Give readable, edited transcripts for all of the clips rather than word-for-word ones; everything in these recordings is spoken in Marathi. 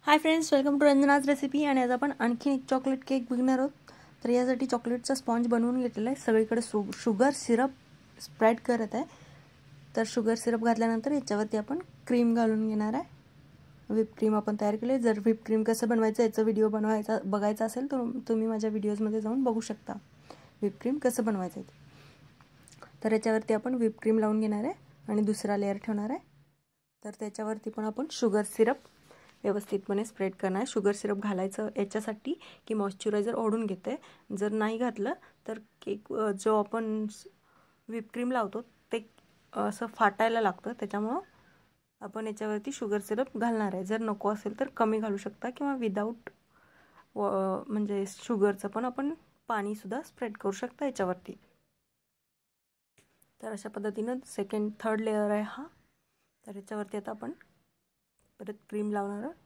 High friends, welcome to Ranjana's recipe. आणि आज आपण आणखी एक चॉकलेट केक बघणार आहोत. तर यासाठी चॉकलेटचा स्पॉन्ज बनवून घेतलेला आहे. सगळीकडे शुगर सिरप स्प्रेड करत आहे. तर शुगर सिरप घातल्यानंतर याच्यावरती आपण क्रीम घालून घेणार आहे. व्हिप क्रीम आपण तयार केली. जर व्हिप क्रीम कसं बनवायचं याचा व्हिडिओ बघायचा असेल तर तुम्ही माझ्या व्हिडिओजमध्ये जाऊन बघू शकता व्हिप क्रीम कसं बनवायचं आहे. तर याच्यावरती आपण व्हिप क्रीम लावून घेणार आहे आणि दुसरा लेअर ठेवणार आहे. तर त्याच्यावरती पण आपण शुगर सिरप व्यवस्थितपणे स्प्रेड करणार आहे. शुगर सिरप घालायचं याच्यासाठी की मॉइश्चरायझर ओढून घेते. जर नाही घातलं तर केक जो आपण व्हिप क्रीम लावतो ते असं फाटायला लागतं. त्याच्यामुळं आपण याच्यावरती शुगर सिरप घालणार आहे. जर नको असेल तर कमी घालू शकता किंवा विदाऊट म्हणजे शुगरचं पण आपण पाणीसुद्धा स्प्रेड करू शकता याच्यावरती. तर अशा पद्धतीनं थर्ड लेअर आहे हा. तर याच्यावरती आता आपण परत क्रीम लावणार आहोत.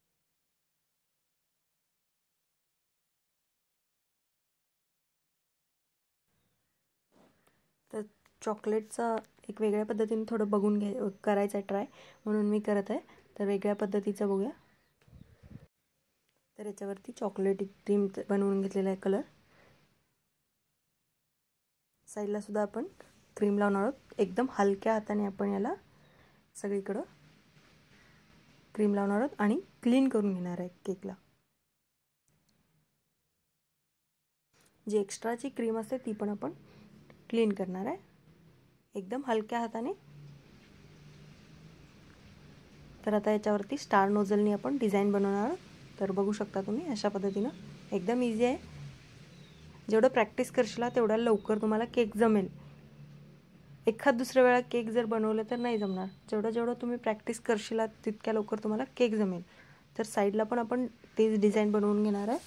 तर चॉकलेटचा एक वेगळ्या पद्धतीने थोडं बघून करायचं आहे ट्राय, म्हणून मी करत आहे. तर वेगळ्या पद्धतीचं बघूया. तर याच्यावरती चॉकलेट क्रीम बनवून घेतलेला आहे कलर. साईडला सुद्धा आपण क्रीम लावणार आहोत. एकदम हलक्या हाताने आपण याला सगळीकडं क्रीम लावणार आहोत आणि क्लीन करून घेणार आहे केकला. जी एक्स्ट्राची क्रीम असते ती पण आपण क्लीन करणार आहे एकदम हलक्या हाताने. तर आता याच्यावरती स्टार नोझलनी आपण डिझाईन बनवणार आहोत. तर बघू शकता तुम्ही अशा पद्धतीनं एकदम इझी आहे. जेवढं प्रॅक्टिस करशील तेवढ्या लवकर तुम्हाला केक जमेल. एखाद दुसऱ्या वेळा केक जर बनवलं तर नाही जमणार. जेवढं तुम्ही प्रॅक्टिस करशील तितक्या लवकर तुम्हाला केक जमेल. तर साईडला पण आपण तेच डिझाईन बनवून घेणार आहे.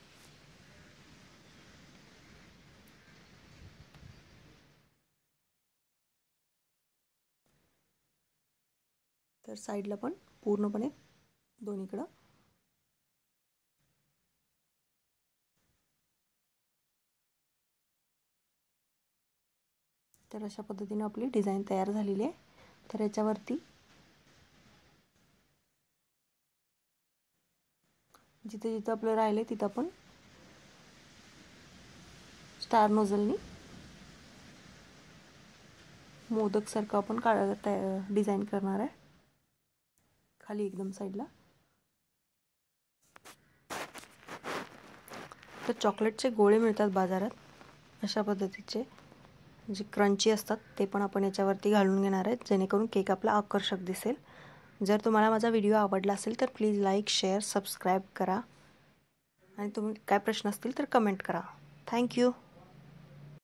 तर साईडला पण पूर्णपणे दोन्हीकडं. तर अशा पद्धतीने आपली डिझाईन तयार झालेली आहे. तर याच्यावरती जिथे जिथे आपलं राहिले तिथं आपण स्टार नोझलनी मोदकसारखं आपण डिझाईन करणार आहे खाली एकदम साईडला. तर चॉकलेटचे गोळे मिळतात बाजारात अशा पद्धतीचे, जे क्रंची असतात. ते पण आपण याच्यावरती घालून घेणार आहेत जेणेकरून केक आपला आकर्षक दिसेल. जर तुम्हाला माझा व्हिडिओ आवडला असेल तर प्लीज लाईक, शेअर, सबस्क्राईब करा. आणि तुम्ही काय प्रश्न असतील तर कमेंट करा. थँक्यू.